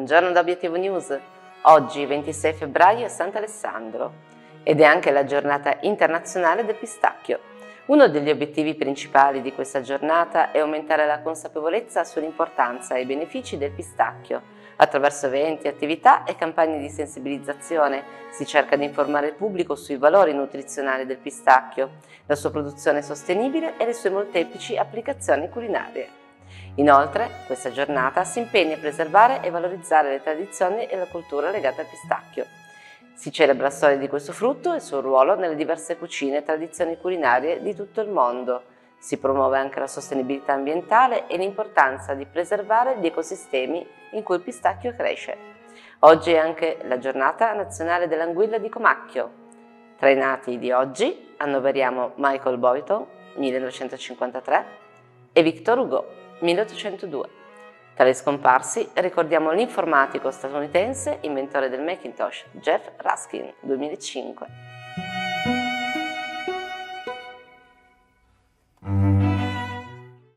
Buongiorno da Obiettivo News. Oggi, 26 febbraio, è Sant'Alessandro ed è anche la giornata internazionale del pistacchio. Uno degli obiettivi principali di questa giornata è aumentare la consapevolezza sull'importanza e i benefici del pistacchio. Attraverso eventi, attività e campagne di sensibilizzazione si cerca di informare il pubblico sui valori nutrizionali del pistacchio, la sua produzione sostenibile e le sue molteplici applicazioni culinarie. Inoltre, questa giornata si impegna a preservare e valorizzare le tradizioni e la cultura legate al pistacchio. Si celebra la storia di questo frutto e il suo ruolo nelle diverse cucine e tradizioni culinarie di tutto il mondo. Si promuove anche la sostenibilità ambientale e l'importanza di preservare gli ecosistemi in cui il pistacchio cresce. Oggi è anche la giornata nazionale dell'anguilla di Comacchio. Tra i nati di oggi annoveriamo Michael Boyton, 1953, e Victor Hugo, 1802. Tra i scomparsi ricordiamo l'informatico statunitense, inventore del Macintosh, Jeff Raskin, 2005.